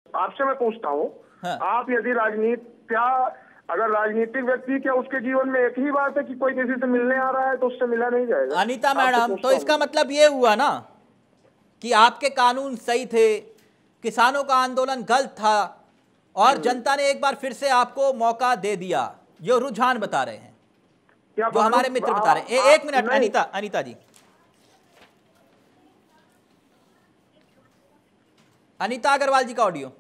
आपसे मैं पूछता हूँ, हाँ। आप यदि क्या अगर राजनीतिक व्यक्ति, क्या उसके जीवन में एक ही बात है कि कोई किसी से मिलने आ रहा है तो उससे मिला नहीं जाएगा? अनीता आपसे मैडम, पूछता तो हूँ। इसका मतलब ये हुआ ना कि आपके कानून सही थे, किसानों का आंदोलन गलत था और जनता ने एक बार फिर से आपको मौका दे दिया, जो रुझान बता रहे हैं, क्या जो हमारे मित्र बता रहे हैं। एक मिनट नहीं, अनीता जी, अनीता अग्रवाल जी का ऑडियो।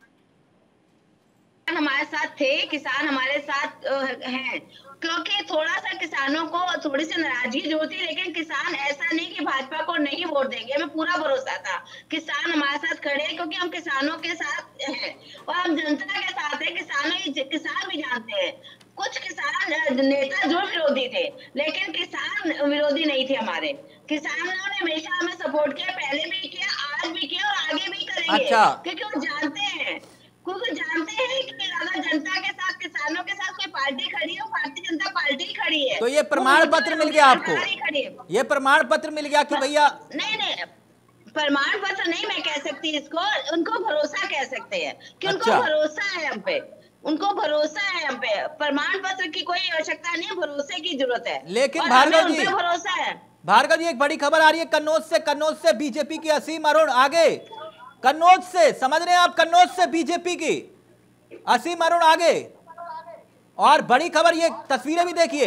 हमारे साथ थे, किसान हमारे साथ हैं, क्योंकि थोड़ा सा किसानों को थोड़ी सी नाराजगी जो होती है, लेकिन किसान ऐसा नहीं कि भाजपा को नहीं वोट देंगे, हमें पूरा भरोसा था। किसान हमारे साथ खड़े हैं क्योंकि हम किसानों के साथ हैं और हम जनता के साथ हैं। किसान भी जानते हैं, कुछ किसान नेता जो विरोधी थे, लेकिन किसान विरोधी नहीं थे हमारे। किसानों ने हमेशा हमें सपोर्ट किया, पहले भी किया, आज भी किया और आगे भी करेंगे। अच्छा। क्योंकि वो जानते हैं कि अगर जनता के साथ, किसानों के साथ कोई पार्टी खड़ी है, वो भारतीय जनता पार्टी खड़ी है। तो ये प्रमाण पत्र मिल गया आपको, ये प्रमाण पत्र मिल गया कि भैया? नहीं, प्रमाण पत्र नहीं मैं कह सकती इसको, उनको भरोसा कह सकते हैं कि अच्छा। उनको भरोसा है हम पे, उनको भरोसा है हम पे। प्रमाण पत्र की कोई आवश्यकता नहीं है, भरोसे की जरूरत है। लेकिन भार्गव जी, भरोसा है। भार्गव जी, एक बड़ी खबर आ रही है कन्नौज से बीजेपी की असीम अरुण आगे। कन्नौज से, समझ रहे हैं आप, कन्नौज से बीजेपी की असीम अरुण आगे। और बड़ी खबर, ये तस्वीरें भी देखिए,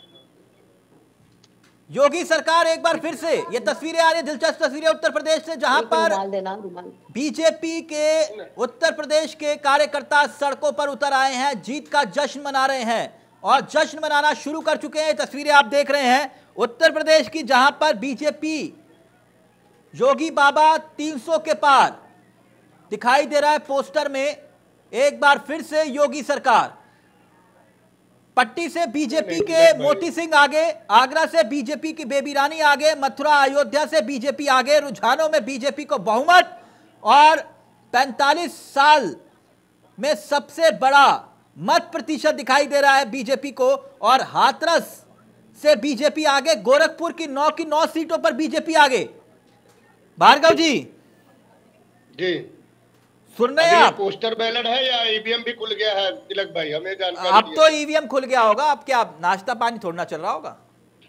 योगी सरकार एक बार फिर से, ये तस्वीरें आ रही है, दिलचस्प तस्वीरें उत्तर प्रदेश से, जहां पर बीजेपी के उत्तर प्रदेश के कार्यकर्ता सड़कों पर उतर आए हैं, जीत का जश्न मना रहे हैं और जश्न मनाना शुरू कर चुके हैं। तस्वीरें आप देख रहे हैं उत्तर प्रदेश की, जहां पर बीजेपी योगी बाबा 300 के पार दिखाई दे रहा है पोस्टर में। एक बार फिर से योगी सरकार, पट्टी से बीजेपी के मोती सिंह आगे, आगरा से बीजेपी की बेबी रानी आगे, मथुरा अयोध्या से बीजेपी आगे। रुझानों में बीजेपी को बहुमत और 45 साल में सबसे बड़ा मत प्रतिशत दिखाई दे रहा है बीजेपी को। और हाथरस से बीजेपी आगे, गोरखपुर की 9 सीटों पर बीजेपी आगे। भार्गव जी सुन रहे हैं आप? पोस्टर बैलेट है या ईवीएम भी खुल गया है तिलक भाई, हमें जानकारी? अब तो ईवीएम खुल गया होगा, अब क्या नाश्ता पानी थोड़ा चल रहा होगा?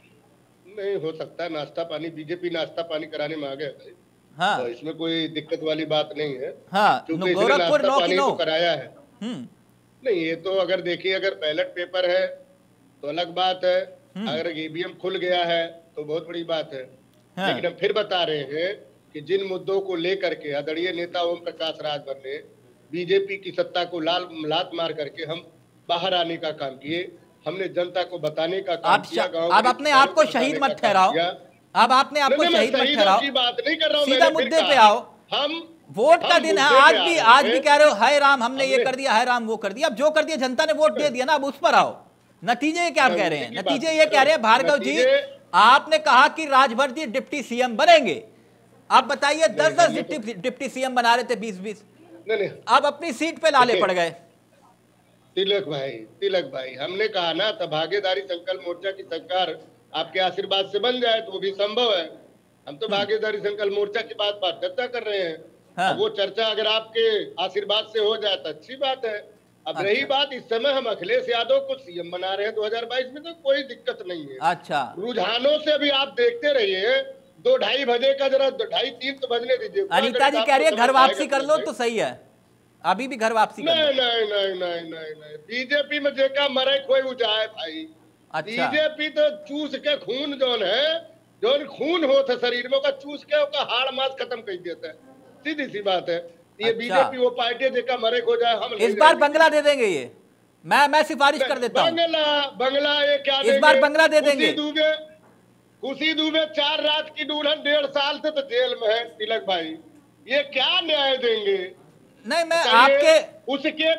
नहीं हो सकता है नाश्ता पानी, बीजेपी नाश्ता पानी कराने में आ गया है। हाँ, तो इसमें कोई दिक्कत वाली बात नहीं है। हाँ, गोरखपुर 9 की 9 कराया है। नहीं, ये तो अगर देखिए, अगर बैलेट पेपर है तो अलग बात है, अगर ईवीएम खुल गया है तो बहुत बड़ी बात है। लेकिन हम फिर बता रहे हैं कि जिन मुद्दों को लेकर के आदरणीय नेता ओम प्रकाश राजभर ने बीजेपी की सत्ता को लात मार करके हम बाहर आने का काम किए, हमने जनता को बताने का काम किया। अब अपने आप को शहीद मत ठहराओ, अब आपने आपको शहीद मत ठहराओ, की बात नहीं कर रहा हूं, सीधा मुद्दे पे आओ। हम वोट का दिन है, आज भी कह रहे हो हाय राम हमने ये कर दिया, हाय राम वो कर दिया। अब जो कर दिया जनता ने, वोट दे दिया ना, अब उस पर आओ। नतीजे क्या कह रहे हैं? नतीजे ये कह रहे हैं भार्गव जी, आपने कहा कि राजभर जी डिप्टी सीएम बनेंगे। अब बताइए, 10-10 डिप्टी सीएम बना रहे थे, 20-20, अब अपनी सीट पे लाले पड़ गए। तिलक भाई हमने कहा ना, तब भागीदारी संकल्प मोर्चा की सरकार आपके आशीर्वाद से बन जाए तो वो भी संभव है। हम तो भागीदारी संकल्प मोर्चा की बात चर्चा कर रहे हैं। हाँ। वो चर्चा अगर आपके आशीर्वाद से हो जाए तो अच्छी बात है। अब अच्छा। रही बात, इस समय हम अखिलेश यादव को सीएम बना रहे हैं 2022 में, तो कोई दिक्कत नहीं है। अच्छा, रुझानों से भी आप देखते रहिए, 2-2:30 बजे का, जरा 2:30-3 तो बजने दीजिए। अनीता जी कह रही है घर वापसी कर लो तो सही है, अभी भी घर वापसी कर लो। नहीं, बीजेपी में जेका मरे कोई उजाए भाई। अच्छा। बीजेपी तो चूस के खून जोन खून हो था शरीर में, चूस के हाड़ मास खत्म कर देता है, सीधी सी बात है। ये अच्छा। बीजेपी वो पार्टी जेका मरे हो जाए, हम इस बार बंगला दे देंगे। ये मैं सिफारिश कर देता हूं, बंगला ये क्या इस बार बंगला दे देंगे। खुशी दुबे 4 रात की दुल्हन 1.5 साल से तो जेल में है। तिलक भाई ये क्या न्याय देंगे? नहीं, मैं आपके उसके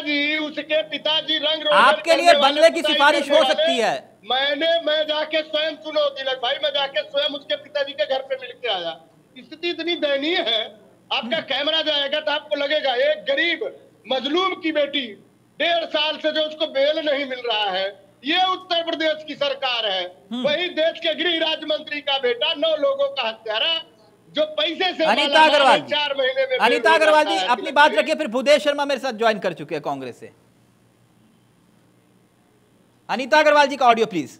पिताजी रंग आपके लिए बंगले की सिफारिश हो सकती है। मैं जाके स्वयं, सुनो तिलक भाई, मैं जाके स्वयं उसके पिताजी के घर पे मिल के आया। स्थिति इतनी दयनीय है, आपका कैमरा जाएगा तो आपको लगेगा एक गरीब मजलूम की बेटी 1.5 साल से जो उसको बेल नहीं मिल रहा है, ये उत्तर प्रदेश की सरकार है। वही देश के गृह राज्य मंत्री का बेटा 9 लोगों का हत्यारा जो पैसे से अनीता अग्रवाल, 4 महीने में अनीता अग्रवाल जी अपनी बात रखिए, फिर भूदेव शर्मा मेरे साथ ज्वाइन कर चुके हैं कांग्रेस से। अनीता अग्रवाल जी का ऑडियो प्लीज।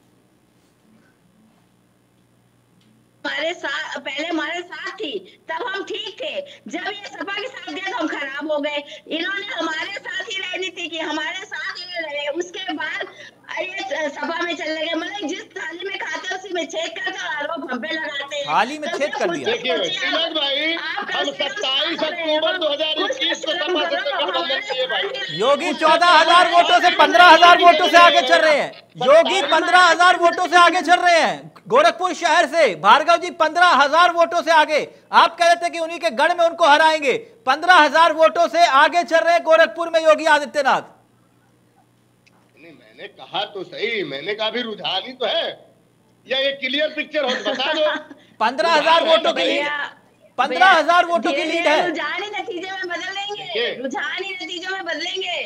पहले हमारे साथ थी तब हम ठीक थे, जब ये सपा के साथ गए तो हम खराब हो गए। इन्होंने हमारे साथ ही राजनीति की, हमारे साथ ही रहे, उसके बाद ये सपा में चले गए। मतलब जिस थाली में खाते उसी में छेद करते और आरोप हम पे लगाते हैं। थाली में छेद कर दिया। देखिए तिलक भाई, हम 27 अक्टूबर 2021 को सपा से गठबंधन किए भाई। योगी 14,000 वोटों से 15,000 वोटों से आगे चल रहे हैं। योगी 15,000 वोटों से आगे चल रहे हैं गोरखपुर शहर से। भार्गव जी 15,000 वोटों से आगे। आप कह रहे थे कि उन्हीं के गढ़ में उनको हराएंगे। 15,000 वोटों से आगे चल रहे हैं गोरखपुर में योगी आदित्यनाथ। नहीं, मैंने कहा तो सही, मैंने कहा भी रुझान ही तो है, या ये क्लियर पिक्चर हो बता दो। 15,000 वोटों की लीड, 15,000 वोटों की लीड है। रुझान ही नतीजे में बदलेंगे, रुझान ही नतीजों में बदलेंगे।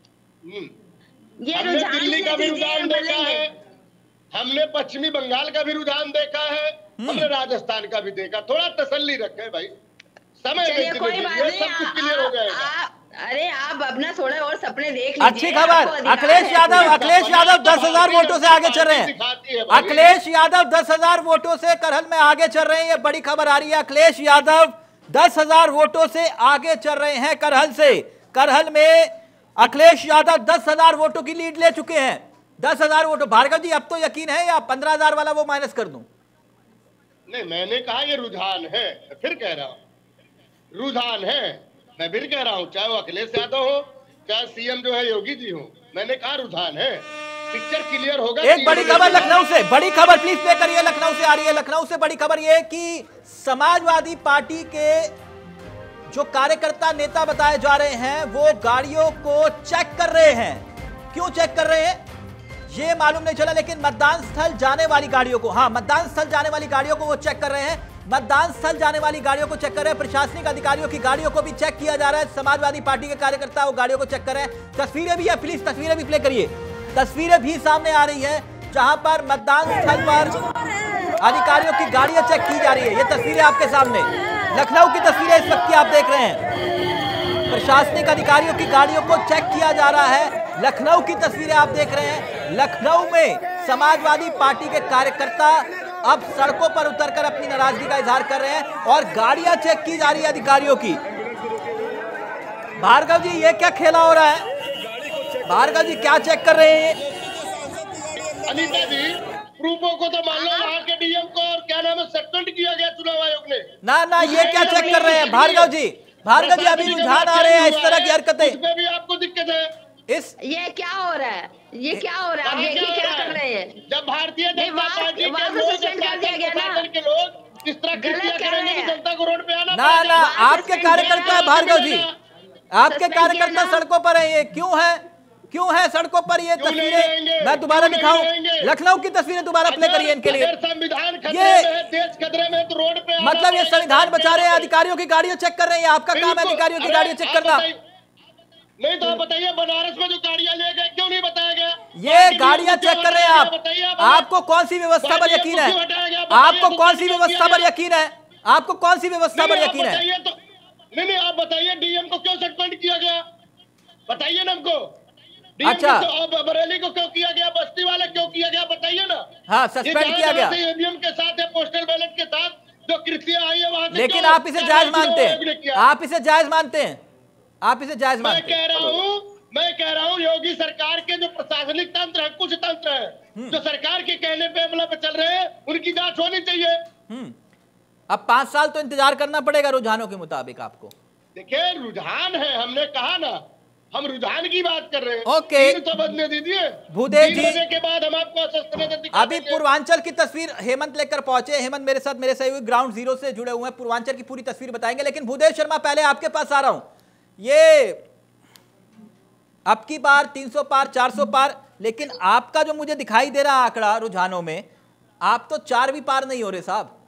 ये हमने दिल्ली का भी रुझान देखा है, हमने पश्चिमी बंगाल का भी रुझान देखा है, हमने राजस्थान का भी देखा। थोड़ा तसल्ली रखे भाई, समय कोई बात नहीं, सब कुछ क्लियर हो जाएगा। अरे आप अपना थोड़े और सपने देख लीजिए। अच्छी खबर, अखिलेश यादव 10,000 वोटों से आगे चल रहे हैं। अखिलेश यादव 10,000 वोटों से करहल में आगे चल रहे हैं। ये बड़ी खबर आ रही है। अखिलेश यादव 10,000 वोटों से आगे चल रहे हैं करहल से। करहल में अखिलेश यादव 10,000 वोटों की लीड ले चुके हैं। 10,000 वोटों। भार्गव जी अब तो यकीन है या 15,000 वाला वो माइनस कर दूं? नहीं, मैंने कहा ये रुझान है, फिर कह रहा हूं रुझान है। मैं फिर कह रहा हूं, चाहे वो अखिलेश यादव हो, चाहे सीएम जो है योगी जी हो, मैंने कहा रुझान है। पिक्चर क्लियर होगा। एक बड़ी खबर लखनऊ से, बड़ी खबर प्लीज प्ले करिए, लखनऊ से आ रही है। लखनऊ से बड़ी खबर यह कि समाजवादी पार्टी के जो कार्यकर्ता नेता बताए जा रहे हैं वो गाड़ियों को चेक कर रहे हैं। क्यों चेक कर रहे हैं ये मालूम नहीं चला, लेकिन मतदान स्थल जाने वाली गाड़ियों को, हाँ मतदान स्थल जाने वाली गाड़ियों को वो चेक कर रहे हैं। मतदान स्थल जाने वाली गाड़ियों को चेक कर रहे हैं। प्रशासनिक अधिकारियों की गाड़ियों को भी चेक किया जा रहा है। समाजवादी पार्टी के कार्यकर्ता वो गाड़ियों को चेक कर रहे हैं। तस्वीरें भी है, प्लीज तस्वीरें भी प्ले करिए। तस्वीरें भी सामने आ रही है जहां पर मतदान स्थल पर अधिकारियों की गाड़ियां चेक की जा रही है। ये तस्वीरें आपके सामने, लखनऊ की तस्वीरें इस वक्त की आप देख रहे हैं। प्रशासनिक अधिकारियों की गाड़ियों को चेक किया जा रहा है। लखनऊ की तस्वीरें आप देख रहे हैं। लखनऊ में समाजवादी पार्टी के कार्यकर्ता अब सड़कों पर उतरकर अपनी नाराजगी का इजहार कर रहे हैं और गाड़ियां चेक की जा रही है अधिकारियों की। भार्गव जी ये क्या खेला हो रहा है? भार्गव जी क्या चेक कर रहे हैं? अनीता जी प्रूफों को तो मान लो वहाँ के डीएम को और क्या नाम है सस्पेंड किया गया चुनाव आयोग ने। ना ये क्या चेक कर रहे हैं भार्गव जी? भार्गव जी अभी रुझान आ रहे हैं इस तरह की हरकतें। इसमें भी आपको दिक्कत है? ये क्या हो रहा है? ये क्या हो रहा है? ये क्या कर रहे हैं? जब भारतीय जनता पार्टी के लोग किस तरह कृत्य करेंगे कि जनता को रोड पे आना ना आपके कार्यकर्ता भार्गव जी, आपके कार्यकर्ता सड़कों पर है। ये क्यों है सड़कों पर? ये तस्वीरें मैं दोबारा दिखाऊं, लखनऊ की तस्वीरें दोबारा प्ले करिए इनके लिए। संविधान खतरे में है, देश खतरे में, तो रोड पे मतलब ये संविधान बचा रहे हैं, अधिकारियों की गाड़ियां चेक कर रहे हैं। आपका काम है अधिकारियों की गाड़ियां चेक करना। नहीं तो आप बताइए बनारस में जो गाड़ियां ले गए क्यों नहीं बताया गया? ये गाड़ियां चेक कर रहे हैं आप। आपको कौन सी व्यवस्था पर यकीन है? आपको कौन सी व्यवस्था पर यकीन है? आपको कौन सी व्यवस्था पर यकीन है? नहीं आप बताइए डीएम को क्यों सस्पेंड किया गया? बताइए ना हमको। अच्छा बरेली को क्यों किया गया? बस्ती वाले क्यों किया गया? बताइए ना। हाँ सस्पेंड किया गया ईवीएम के साथ है, पोस्टल बैलेट के साथ जो कृत्य आई है वहां से। लेकिन आप इसे जायज मानते हैं? आप इसे जायज मानते हैं? आप इसे जायज मानते हैं? मैं कह रहा हूँ योगी सरकार के जो प्रशासनिक तंत्र है, कुछ तंत्र है जो सरकार के कहने पे अमला पे चल रहे हैं, उनकी जांच होनी चाहिए। अब 5 साल तो इंतजार करना पड़ेगा रुझानों के मुताबिक आपको। देखिए रुझान है, हमने कहा ना हम रुझान की बात कर रहे हैं। ओके तो बदलने दीजिए भूदेव जी के बाद हम आपको अभी पूर्वांचल की तस्वीर हेमंत लेकर पहुंचे। हेमंत मेरे साथ मेरे सहयोगी ग्राउंड जीरो से जुड़े हुए हैं, पूर्वांचल की पूरी तस्वीर बताएंगे। लेकिन भूदेव शर्मा पहले आपके पास आ रहा हूं। ये अब की बार 300 पार 400 पार, लेकिन आपका जो मुझे दिखाई दे रहा आंकड़ा रुझानों में, आप तो 4 भी पार नहीं हो रहे साहब।